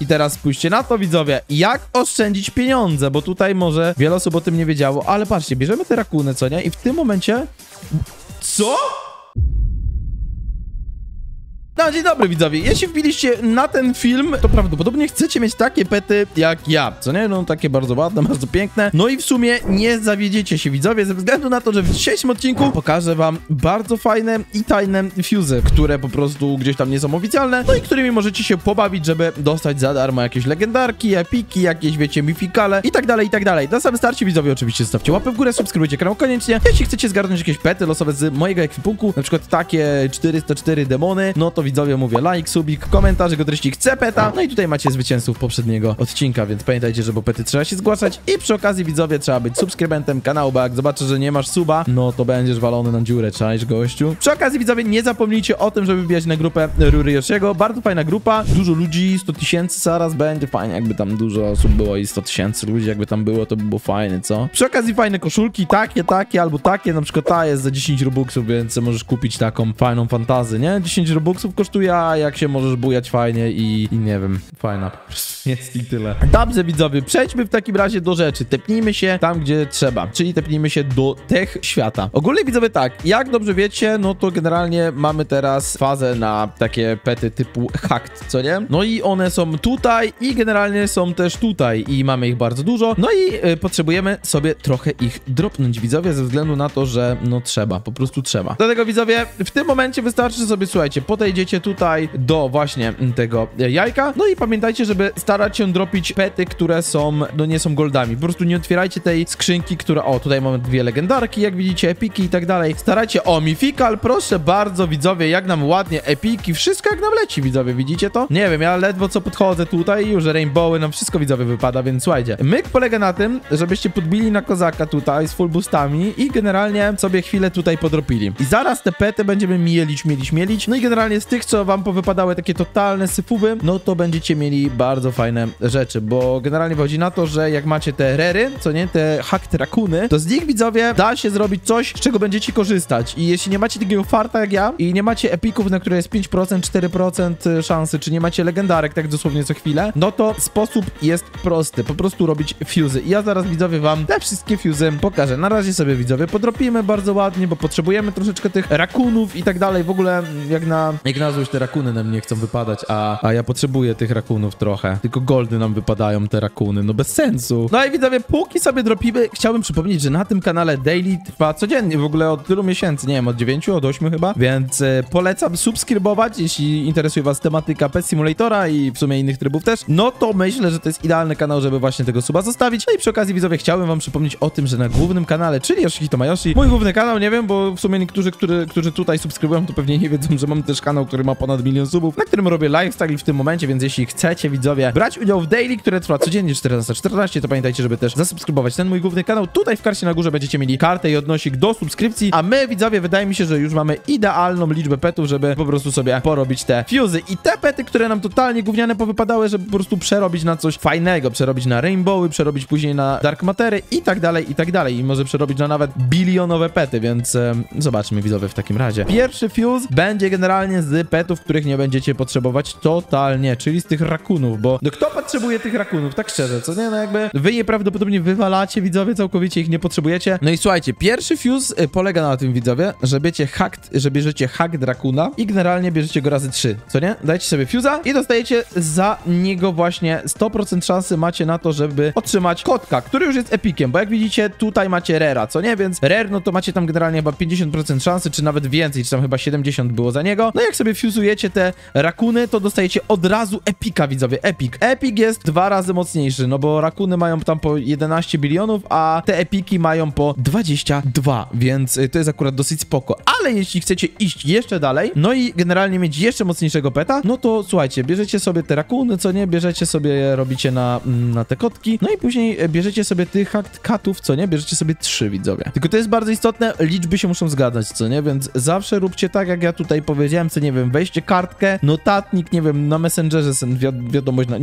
I teraz spójrzcie na to, widzowie, jak oszczędzić pieniądze, bo tutaj może wiele osób o tym nie wiedziało, ale patrzcie, bierzemy te rakuny, co nie? I w tym momencie... Co? No, dzień dobry, widzowie. Jeśli wbiliście na ten film, to prawdopodobnie chcecie mieć takie pety jak ja, co nie? No, takie bardzo ładne, bardzo piękne. No i w sumie nie zawiedziecie się, widzowie, ze względu na to, że w dzisiejszym odcinku pokażę wam bardzo fajne i tajne fuzy, które po prostu gdzieś tam nie są oficjalne, no i którymi możecie się pobawić, żeby dostać za darmo jakieś legendarki, epiki, jakieś, wiecie, mifikale i tak dalej, i tak dalej. Na samym starcie, widzowie, oczywiście zostawcie łapę w górę, subskrybujcie kanał koniecznie. Jeśli chcecie zgarnąć jakieś pety losowe z mojego ekwipunku, na przykład takie 404 demony, no to widzowie, mówię, like, subik, komentarz, jego treści chcę peta. No i tutaj macie zwycięzców poprzedniego odcinka, więc pamiętajcie, że po pety trzeba się zgłaszać i przy okazji, widzowie, trzeba być subskrybentem kanału, bo jak zobaczę, że nie masz suba, no to będziesz walony na dziurę, czaisz, gościu. Przy okazji, widzowie, nie zapomnijcie o tym, żeby wbijać na grupę Rury Yoshiego. Bardzo fajna grupa, dużo ludzi, 100 000 zaraz będzie, fajnie, jakby tam dużo osób było i 100 000 ludzi, jakby tam było, to by było fajne, co? Przy okazji fajne koszulki, takie, albo takie, na przykład ta jest za 10 robuxów, więc możesz kupić taką fajną fantazy, nie? 10 robuxów kosztuje, a jak się możesz bujać fajnie i nie wiem, fajna po prostu jest i tyle. Dobrze, widzowie, przejdźmy w takim razie do rzeczy. Tepnijmy się tam, gdzie trzeba, czyli tepnijmy się do tech świata. Ogólnie, widzowie, tak, jak dobrze wiecie, no to generalnie mamy teraz fazę na takie pety typu hacked, co nie? No i one są tutaj i generalnie są też tutaj i mamy ich bardzo dużo, no i potrzebujemy sobie trochę ich dropnąć, widzowie, ze względu na to, że no trzeba, po prostu trzeba. Dlatego, widzowie, w tym momencie wystarczy, że sobie, słuchajcie, podejdziecie tutaj do właśnie tego jajka, no i pamiętajcie, żeby starać się dropić pety, które są, no nie są goldami. Po prostu nie otwierajcie tej skrzynki, która, o, tutaj mamy dwie legendarki, jak widzicie, epiki i tak dalej. Starajcie, o, mifikal, proszę bardzo, widzowie, jak nam ładnie, epiki, wszystko jak nam leci, widzowie, widzicie to? Nie wiem, ja ledwo co podchodzę tutaj, już rainbowy, nam wszystko, widzowie, wypada, więc słuchajcie. Myk polega na tym, żebyście podbili na kozaka tutaj z full boostami i generalnie sobie chwilę tutaj podropili. I zaraz te pety będziemy mielić, no i generalnie z tych, co wam powypadały takie totalne syfuwy, no to będziecie mieli bardzo fajne rzeczy, bo generalnie chodzi na to, że jak macie te rery, co nie, te hacked rakuny, to z nich, widzowie, da się zrobić coś, z czego będziecie korzystać. I jeśli nie macie takiego farta jak ja i nie macie epików, na które jest 5%, 4% szansy, czy nie macie legendarek tak dosłownie co chwilę, no to sposób jest prosty, po prostu robić fuzy. I ja zaraz, widzowie, wam te wszystkie fuzy pokażę. Na razie sobie, widzowie, podropimy bardzo ładnie, bo potrzebujemy troszeczkę tych rakunów i tak dalej. W ogóle jak na złość te rakuny nam nie chcą wypadać, a ja potrzebuję tych rakunów trochę. Tylko goldy nam wypadają te rakuny, no bez sensu. No i widzowie, póki sobie dropimy, chciałbym przypomnieć, że na tym kanale daily trwa codziennie, w ogóle od tylu miesięcy, nie wiem, od 9, od 8 chyba, więc polecam subskrybować, jeśli interesuje was tematyka Pet Simulatora i w sumie innych trybów też, no to myślę, że to jest idealny kanał, żeby właśnie tego suba zostawić. No i przy okazji, widzowie, chciałbym wam przypomnieć o tym, że na głównym kanale, czyli Yoshihito Mayoshi, mój główny kanał, nie wiem, bo w sumie niektórzy, którzy tutaj subskrybują, to pewnie nie wiedzą, że mam też kanał, który ma ponad 1 000 000 subów, na którym robię lifestyle w tym momencie, więc jeśli chcecie, widzowie, brać udział w daily, które trwa codziennie 14:14, to pamiętajcie, żeby też zasubskrybować ten mój główny kanał. Tutaj w karcie na górze będziecie mieli kartę i odnosik do subskrypcji, a my, widzowie, wydaje mi się, że już mamy idealną liczbę petów, żeby po prostu sobie porobić te fuzy. I te pety, które nam totalnie gówniane powypadały, żeby po prostu przerobić na coś fajnego, przerobić na rainbowy, przerobić później na dark matery i tak dalej, i tak dalej. I może przerobić na nawet bilionowe pety, więc zobaczmy, widzowie, w takim razie. Pierwszy fuse będzie generalnie z petów, których nie będziecie potrzebować totalnie, czyli z tych rakunów, bo no kto potrzebuje tych rakunów, tak szczerze, co nie? No jakby wy je prawdopodobnie wywalacie, widzowie, całkowicie ich nie potrzebujecie. No i słuchajcie, pierwszy fuse polega na tym, widzowie, że bierzecie hacked rakuna i generalnie bierzecie go razy 3, co nie? Dajcie sobie fuse'a i dostajecie za niego właśnie 100% szansy macie na to, żeby otrzymać kotka, który już jest epikiem, bo jak widzicie, tutaj macie rera, co nie? Więc rare, no to macie tam generalnie chyba 50% szansy, czy nawet więcej, czy tam chyba 70 było za niego. No i jak sobie fuzujecie te rakuny, to dostajecie od razu epika, widzowie, epic. Epic jest 2 razy mocniejszy, no bo rakuny mają tam po 11 bilionów, a te epiki mają po 22, więc to jest akurat dosyć spoko. Ale jeśli chcecie iść jeszcze dalej, no i generalnie mieć jeszcze mocniejszego peta, no to słuchajcie, bierzecie sobie te rakuny, co nie, bierzecie sobie, robicie na te kotki, no i później bierzecie sobie tych hacked catów, co nie, bierzecie sobie 3, widzowie. Tylko to jest bardzo istotne, liczby się muszą zgadzać, co nie, więc zawsze róbcie tak, jak ja tutaj powiedziałem, co nie wiem, weźcie kartkę, notatnik, nie wiem, na Messengerze wiadomość,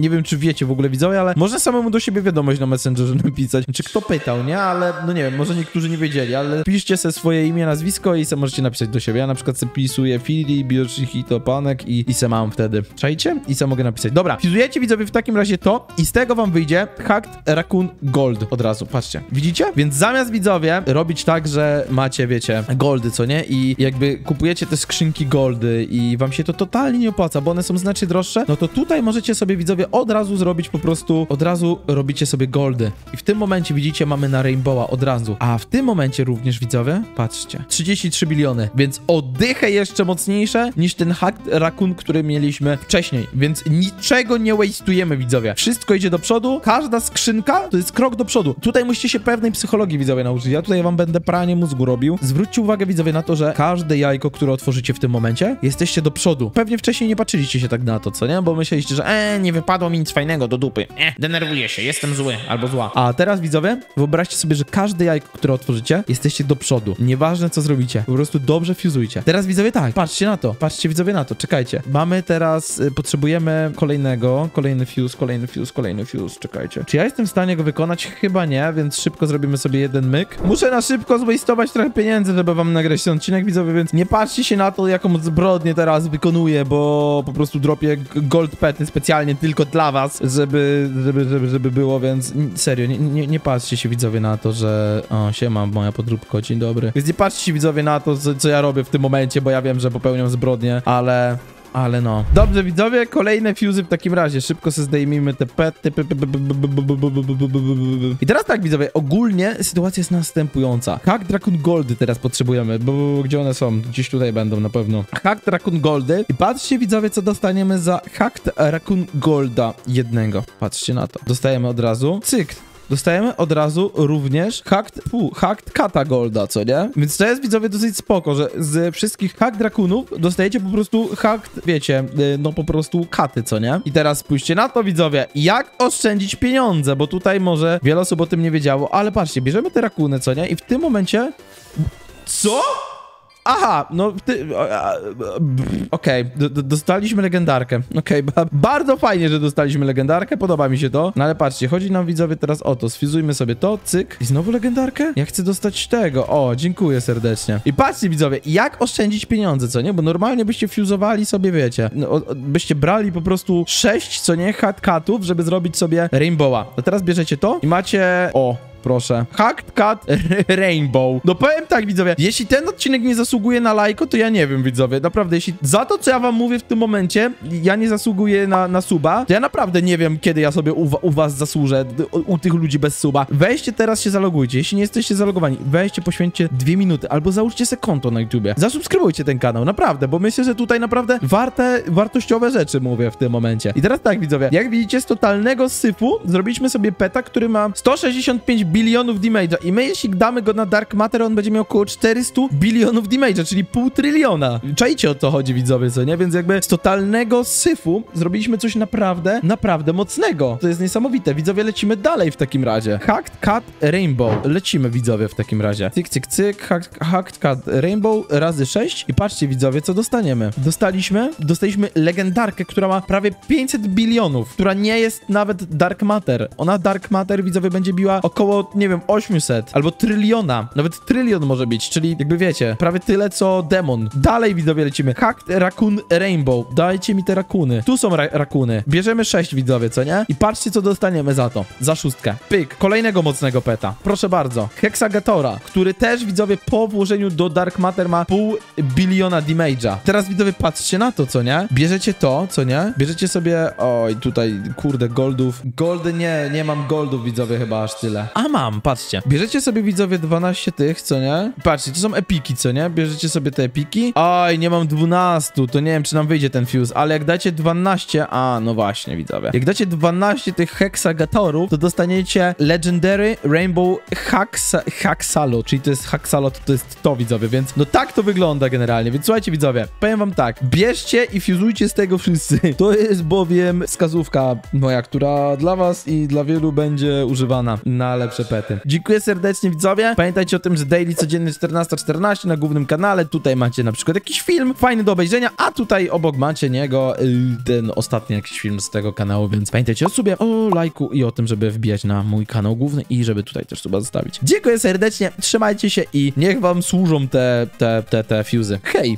Nie wiem, czy wiecie w ogóle, widzowie, ale można samemu do siebie wiadomość na Messengerze napisać. Czy kto pytał, nie? Ale no nie wiem, może niektórzy nie wiedzieli, ale piszcie se swoje imię, nazwisko i se możecie napisać do siebie. Ja na przykład se pisuję Filip, Yoshihito Panek i se mam wtedy. Czajcie? I se mogę napisać. Dobra, fuzujecie widzowie w takim razie to i z tego wam wyjdzie Hacked Raccoon Gold od razu. Patrzcie. Widzicie? Więc zamiast widzowie robić tak, że macie, wiecie, goldy, co nie? I jakby kupujecie te skrzynki goldy i wam się to totalnie nie opłaca, bo one są znacznie droższe, no to tutaj możecie sobie widzowie od razu zrobić po prostu, od razu robicie sobie goldy. I w tym momencie widzicie, mamy na Rainbowa od razu. A w tym momencie również widzowie, patrzcie, 33 biliony, więc oddychę jeszcze mocniejsze niż ten Hacked Raccoon, który mieliśmy wcześniej, więc niczego nie waste'ujemy widzowie. Wszystko idzie do przodu, każda skrzynka to jest krok do przodu. Tutaj musicie się pewnej psychologii widzowie nauczyć. Ja tutaj wam będę pranie mózgu robił. Zwróćcie uwagę widzowie na to, że każde jajko, które otworzycie w tym momencie, jesteście do przodu. Pewnie wcześniej nie patrzyliście się tak na to, co nie? Bo myśleliście, że nie wypadło mi nic fajnego do dupy. Denerwuję się, jestem zły albo zła. A teraz widzowie, wyobraźcie sobie, że każde jajko, które otworzycie, jesteście do przodu. Nieważne co zrobicie, po prostu dobrze fuzujcie. Teraz widzowie tak, patrzcie na to, patrzcie widzowie na to, czekajcie. Mamy teraz, potrzebujemy kolejny fuse, czekajcie. Czy ja jestem w stanie go wykonać? Chyba nie, więc szybko zrobimy sobie jeden myk. Muszę na szybko zwastować trochę pieniędzy, żeby wam nagrać ten odcinek widzowie, więc nie patrzcie się na to, jaką zbrodnię teraz wykonuję, bo po prostu dropię gold pety specjalnie tylko dla was, żeby było, więc serio, nie patrzcie się widzowie na to, że siema, moja podróbko, dzień dobry. Więc nie patrzcie się widzowie na to, co ja robię w tym momencie, bo ja wiem, że popełniam zbrodnię, ale no. Dobrze, widzowie, kolejne fuzy w takim razie. Szybko sobie zdejmijmy te pety. I teraz tak, widzowie, ogólnie sytuacja jest następująca. Hacked Raccoon Goldy teraz potrzebujemy, bo gdzie one są? Gdzieś tutaj będą na pewno. Hacked Raccoon Goldy. I patrzcie, widzowie, co dostaniemy za Hacked Raccoon Golda jednego. Patrzcie na to. Dostajemy od razu. Cyk. Dostajemy od razu również Hacked Kata Golda, co nie? Więc to jest, widzowie, dosyć spoko, że z wszystkich Hacked Raccoonów dostajecie po prostu Hacked, wiecie, no po prostu katy, co nie? I teraz spójrzcie na to, widzowie, jak oszczędzić pieniądze, bo tutaj może wiele osób o tym nie wiedziało, ale patrzcie, bierzemy te rakuny, co nie? I w tym momencie... Co? Aha, no okej, dostaliśmy legendarkę. Okej, bardzo fajnie, że dostaliśmy legendarkę, podoba mi się to. No ale patrzcie, chodzi nam widzowie teraz o to, sfuzujmy sobie to, cyk. I znowu legendarkę? Ja chcę dostać tego. O, dziękuję serdecznie. I patrzcie widzowie, jak oszczędzić pieniądze, co nie? Bo normalnie byście fuzowali sobie, wiecie, no, byście brali po prostu 6, co nie, Hackatów, żeby zrobić sobie Rainbowa. To teraz bierzecie to i macie... O, proszę. Hacked Cat Rainbow. No powiem tak, widzowie, jeśli ten odcinek nie zasługuje na lajko, to ja nie wiem, widzowie. Naprawdę, jeśli za to, co ja wam mówię w tym momencie, ja nie zasługuję na suba, to ja naprawdę nie wiem, kiedy ja sobie u was zasłużę, u tych ludzi bez suba. Weźcie teraz się zalogujcie. Jeśli nie jesteście zalogowani, weźcie, poświęćcie 2 minuty, albo załóżcie sobie konto na YouTubie. Zasubskrybujcie ten kanał, naprawdę, bo myślę, że tutaj naprawdę wartościowe rzeczy mówię w tym momencie. I teraz tak, widzowie, jak widzicie, z totalnego syfu zrobiliśmy sobie peta, który ma 165 bilionów damage'a i my, jeśli damy go na Dark Matter, on będzie miał około 400 bilionów damage'a, czyli 0,5 tryliona. Czajcie, o to chodzi, widzowie, co nie? Więc jakby z totalnego syfu zrobiliśmy coś naprawdę mocnego. To jest niesamowite. Widzowie, lecimy dalej w takim razie. Hacked Cat Rainbow. Lecimy, widzowie, w takim razie. Cyk, cyk, cyk. Hacked Cat Rainbow razy 6 i patrzcie, widzowie, co dostaniemy. Dostaliśmy legendarkę, która ma prawie 500 bilionów, która nie jest nawet Dark Matter. Ona Dark Matter, widzowie, będzie biła około, nie wiem, 800 albo tryliona. Nawet trylion może być, czyli jakby wiecie, prawie tyle co demon. Dalej, widzowie, lecimy. Hacked Raccoon Rainbow. Dajcie mi te rakuny. Tu są rakuny. Bierzemy 6, widzowie, co nie? I patrzcie, co dostaniemy za to. Za 6. Pyk. Kolejnego mocnego peta. Proszę bardzo. Hexagatora, który też, widzowie, po włożeniu do Dark Matter ma 0,5 biliona damage'a. Teraz, widzowie, patrzcie na to, co nie? Bierzecie to, co nie? Bierzecie sobie... Oj, tutaj, kurde, goldów. Goldy nie mam goldów, widzowie, chyba aż tyle. A mam, patrzcie. Bierzecie sobie, widzowie, 12 tych, co nie? Patrzcie, to są epiki, co nie? Bierzecie sobie te epiki. Oj, nie mam 12, to nie wiem, czy nam wyjdzie ten fuse, ale jak dacie 12... A, no właśnie, widzowie. Jak dacie 12 tych hexagatorów, to dostaniecie Legendary Rainbow Haxalo, czyli to jest Haxalo, to jest to, widzowie, więc no tak to wygląda generalnie, więc słuchajcie, widzowie, powiem wam tak, bierzcie i fuzujcie z tego wszyscy. To jest bowiem wskazówka moja, która dla was i dla wielu będzie używana na lepsze najlepsze pety. Dziękuję serdecznie, widzowie. Pamiętajcie o tym, że daily codziennie 14:14 na głównym kanale. Tutaj macie na przykład jakiś film fajny do obejrzenia, a tutaj obok macie niego ten ostatni jakiś film z tego kanału, więc pamiętajcie o subie, o lajku i o tym, żeby wbijać na mój kanał główny i żeby tutaj też suba zostawić. Dziękuję serdecznie, trzymajcie się i niech wam służą te fuzy. Hej!